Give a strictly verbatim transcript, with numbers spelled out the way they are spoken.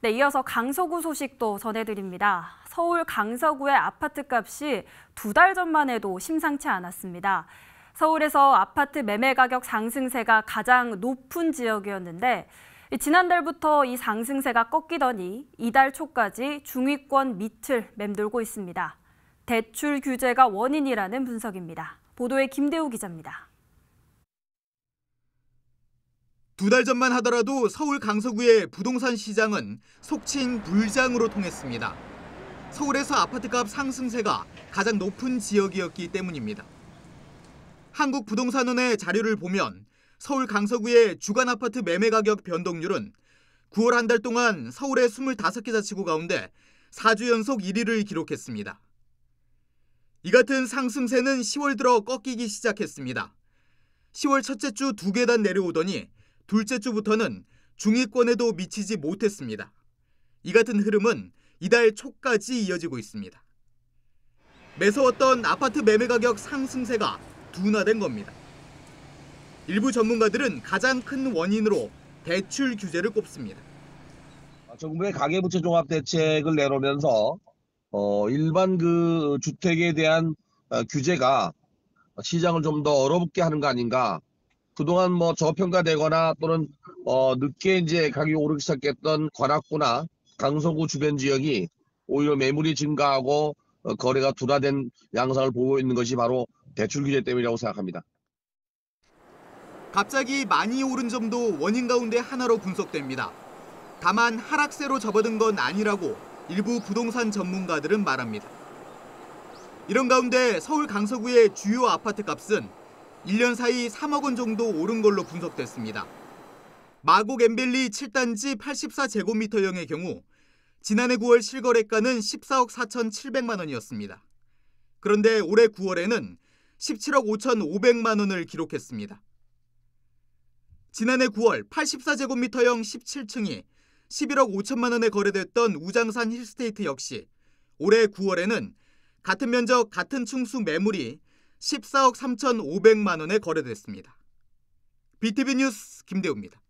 네, 이어서 강서구 소식도 전해드립니다. 서울 강서구의 아파트값이 두 달 전만 해도 심상치 않았습니다. 서울에서 아파트 매매 가격 상승세가 가장 높은 지역이었는데 지난달부터 이 상승세가 꺾이더니 이달 초까지 중위권 밑을 맴돌고 있습니다. 대출 규제가 원인이라는 분석입니다. 보도에 김대우 기자입니다. 두 달 전만 하더라도 서울 강서구의 부동산 시장은 속칭 불장으로 통했습니다. 서울에서 아파트값 상승세가 가장 높은 지역이었기 때문입니다. 한국부동산원의 자료를 보면 서울 강서구의 주간 아파트 매매 가격 변동률은 구월 한 달 동안 서울의 스물다섯 개 자치구 가운데 사 주 연속 일 위를 기록했습니다. 이 같은 상승세는 시월 들어 꺾이기 시작했습니다. 시월 첫째 주 두 계단 내려오더니 둘째 주부터는 중위권에도 미치지 못했습니다. 이 같은 흐름은 이달 초까지 이어지고 있습니다. 매서웠던 아파트 매매 가격 상승세가 둔화된 겁니다. 일부 전문가들은 가장 큰 원인으로 대출 규제를 꼽습니다. 정부의 가계부채 종합 대책을 내놓으면서 어, 일반 그 주택에 대한 어, 규제가 시장을 좀 더 얼어붙게 하는 거 아닌가. 그동안 뭐 저평가되거나 또는 어, 늦게 이제 가격이 오르기 시작했던 관악구나 강서구 주변 지역이 오히려 매물이 증가하고 어, 거래가 둔화된 양상을 보고 있는 것이 바로 대출 규제 때문이라고 생각합니다. 갑자기 많이 오른 점도 원인 가운데 하나로 분석됩니다. 다만 하락세로 접어든 건 아니라고 일부 부동산 전문가들은 말합니다. 이런 가운데 서울 강서구의 주요 아파트 값은 일 년 사이 삼억 원 정도 오른 걸로 분석됐습니다. 마곡 엠벨리 칠 단지 팔십사 제곱미터형의 경우 지난해 구월 실거래가는 십사억 사천칠백만 원이었습니다. 그런데 올해 구월에는 십칠억 오천오백만 원을 기록했습니다. 지난해 구월 팔십사 제곱미터형 십칠 층이 십일억 오천만 원에 거래됐던 우장산 힐스테이트 역시 올해 구월에는 같은 면적 같은 층수 매물이 십사억 삼천오백만 원에 거래됐습니다. 비티비 뉴스 김대우입니다.